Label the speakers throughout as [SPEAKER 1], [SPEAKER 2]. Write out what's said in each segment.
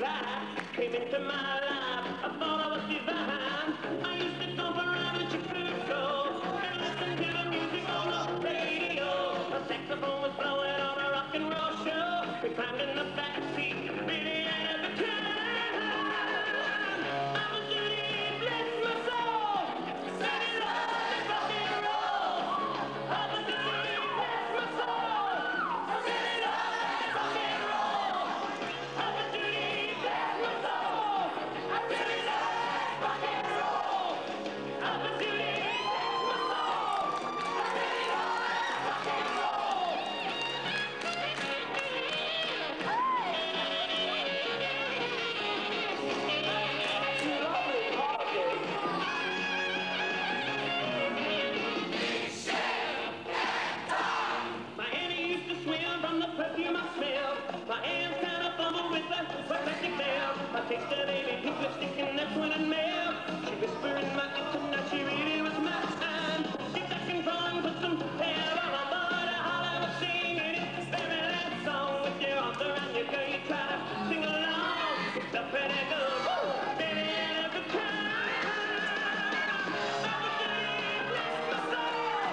[SPEAKER 1] life came into my life. I thought I was divine. I used to jump around in Chicago and listen to the music on the radio. A saxophone was blowing on a rock and roll show. We climbed in the back seat, really had a good time. I was doing bless my soul, singing love and rock and roll. I was doing bless my soul, singing love and rock and roll. I was doing bless my soul, I really love rock and roll. I was doing bless my soul, I really love rock and roll. My Annie used to swim from the perfume I smelled. My hands kind of fumbled with the plastic bell. I tasted baby pink lipstick and that's when it melt. She whispered in my ear tonight she really was mine. Get back and front and put some hair on my body. Hollywood singing it, very last song with your arms around your girl. You try to sing along. It's a pretty good, baby, and a good time. I was doing bless my soul.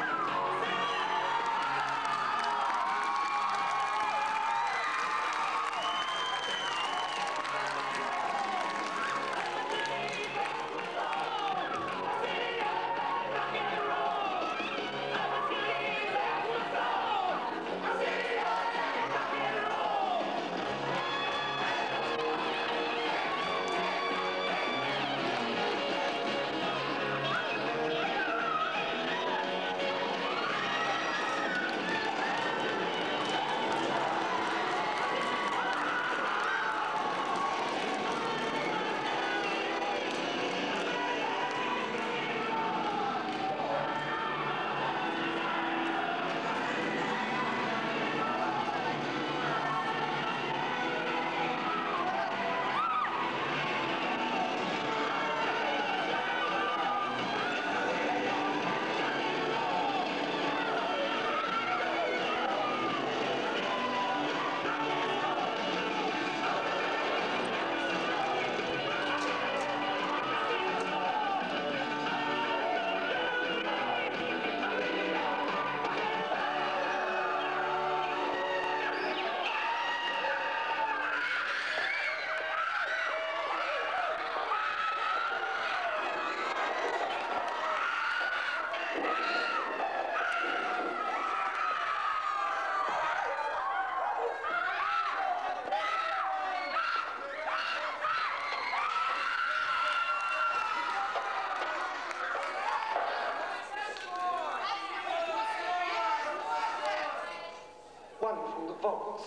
[SPEAKER 2] One from the vaults.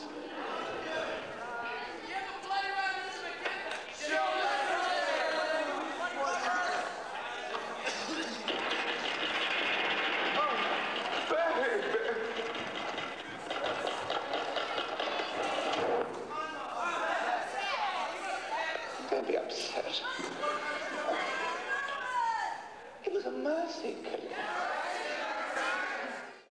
[SPEAKER 2] Don't be upset. It was a mercy killing.